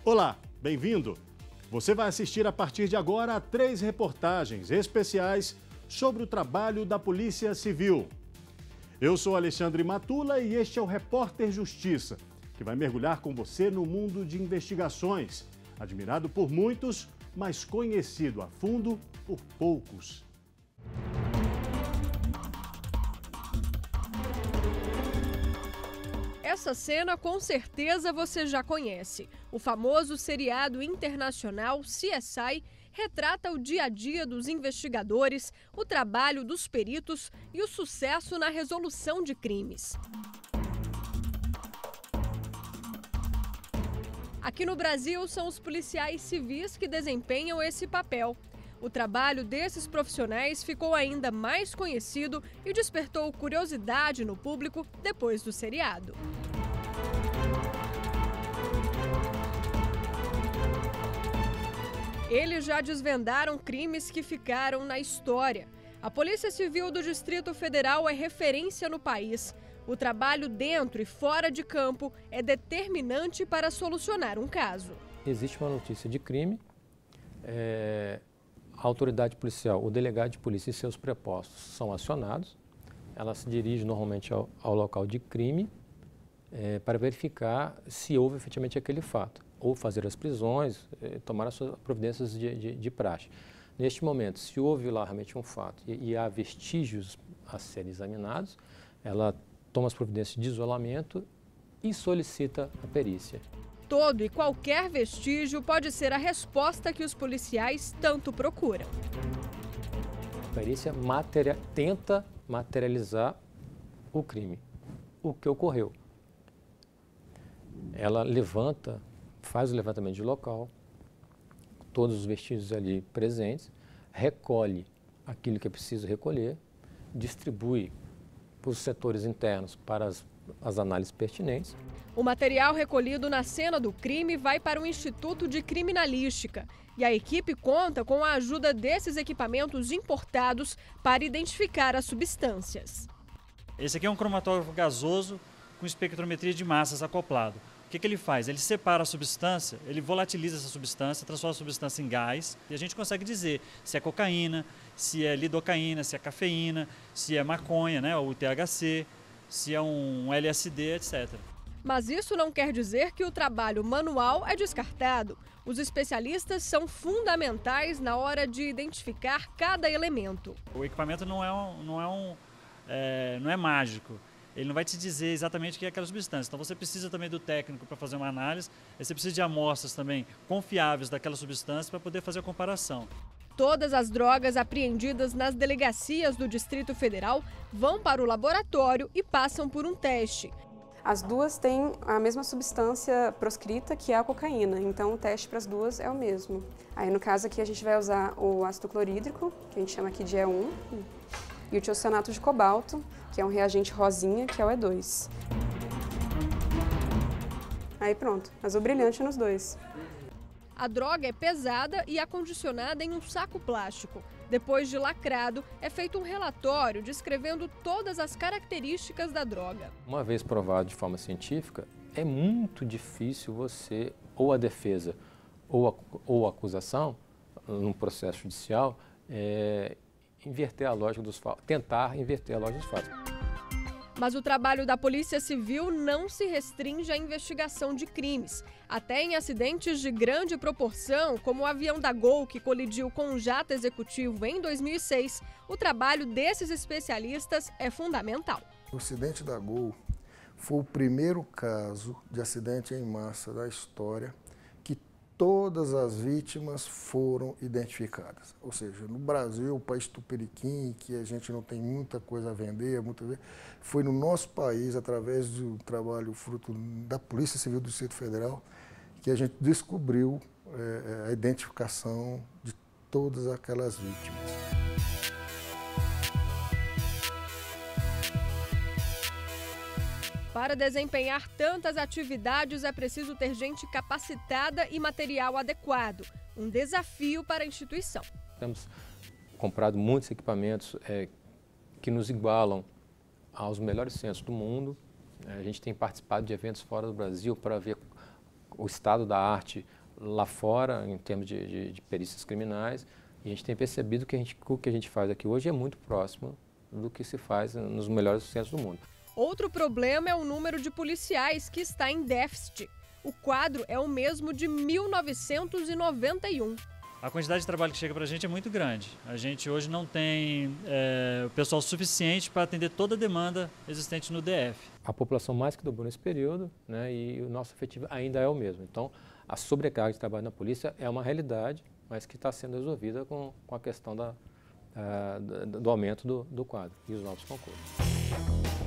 Olá, bem-vindo! Você vai assistir a partir de agora a 3 reportagens especiais sobre o trabalho da Polícia Civil. Eu sou Alexandre Matula e este é o Repórter Justiça, que vai mergulhar com você no mundo de investigações, admirado por muitos, mas conhecido a fundo por poucos. Essa cena com certeza você já conhece. O famoso seriado internacional CSI retrata o dia a dia dos investigadores, o trabalho dos peritos e o sucesso na resolução de crimes. Aqui no Brasil, são os policiais civis que desempenham esse papel. O trabalho desses profissionais ficou ainda mais conhecido e despertou curiosidade no público depois do seriado. Eles já desvendaram crimes que ficaram na história. A Polícia Civil do Distrito Federal é referência no país. O trabalho dentro e fora de campo é determinante para solucionar um caso. Existe uma notícia de crime, a autoridade policial, o delegado de polícia e seus prepostos são acionados. Ela se dirige normalmente ao local de crime para verificar se houve efetivamente aquele fato, ou fazer as prisões, tomar as suas providências de praxe. Neste momento, se houve lá realmente um fato e há vestígios a serem examinados, ela toma as providências de isolamento e solicita a perícia. Todo e qualquer vestígio pode ser a resposta que os policiais tanto procuram. A perícia tenta materializar o crime, o que ocorreu. Ela faz o levantamento de local, todos os vestígios ali presentes, recolhe aquilo que é preciso recolher, distribui para os setores internos para as análises pertinentes. O material recolhido na cena do crime vai para o Instituto de Criminalística e a equipe conta com a ajuda desses equipamentos importados para identificar as substâncias. Esse aqui é um cromatógrafo gasoso com espectrometria de massas acoplado. O que ele faz? Ele separa a substância, ele volatiliza essa substância, transforma a substância em gás e a gente consegue dizer se é cocaína, se é lidocaína, se é cafeína, se é maconha, né, ou THC, se é um LSD, etc. Mas isso não quer dizer que o trabalho manual é descartado. Os especialistas são fundamentais na hora de identificar cada elemento. O equipamento não é mágico. Ele não vai te dizer exatamente o que é aquela substância. Então você precisa também do técnico para fazer uma análise, você precisa de amostras também confiáveis daquela substância para poder fazer a comparação. Todas as drogas apreendidas nas delegacias do Distrito Federal vão para o laboratório e passam por um teste. As duas têm a mesma substância proscrita, que é a cocaína, então o teste para as duas é o mesmo. Aí no caso aqui a gente vai usar o ácido clorídrico, que a gente chama aqui de E1, e o tiocianato de cobalto, que é um reagente rosinha, que é o E2. Aí pronto, azul brilhante nos dois. A droga é pesada e acondicionada em um saco plástico. Depois de lacrado, é feito um relatório descrevendo todas as características da droga. Uma vez provado de forma científica, é muito difícil você, ou a defesa ou a acusação, num processo judicial, inverter a lógica dos fatos, tentar inverter a lógica dos fatos. Mas o trabalho da Polícia Civil não se restringe à investigação de crimes. Até em acidentes de grande proporção, como o avião da Gol que colidiu com um jato executivo em 2006, o trabalho desses especialistas é fundamental. O acidente da Gol foi o primeiro caso de acidente em massa da história que todas as vítimas foram identificadas. Ou seja, no Brasil, o país tupiniquim, que a gente não tem muita coisa a vender, foi no nosso país, através do trabalho fruto da Polícia Civil do Distrito Federal, que a gente descobriu a identificação de todas aquelas vítimas. Para desempenhar tantas atividades é preciso ter gente capacitada e material adequado. Um desafio para a instituição. Temos comprado muitos equipamentos que nos igualam aos melhores centros do mundo. A gente tem participado de eventos fora do Brasil para ver o estado da arte lá fora, em termos de perícias criminais, e a gente tem percebido que o que a gente faz aqui hoje é muito próximo do que se faz nos melhores centros do mundo. Outro problema é o número de policiais, que está em déficit. O quadro é o mesmo de 1991. A quantidade de trabalho que chega para a gente é muito grande. A gente hoje não tem o pessoal suficiente para atender toda a demanda existente no DF. A população mais que dobrou nesse período, né, e o nosso efetivo ainda é o mesmo. Então, a sobrecarga de trabalho na polícia é uma realidade, mas que está sendo resolvida com a questão do aumento do quadro e os novos concursos.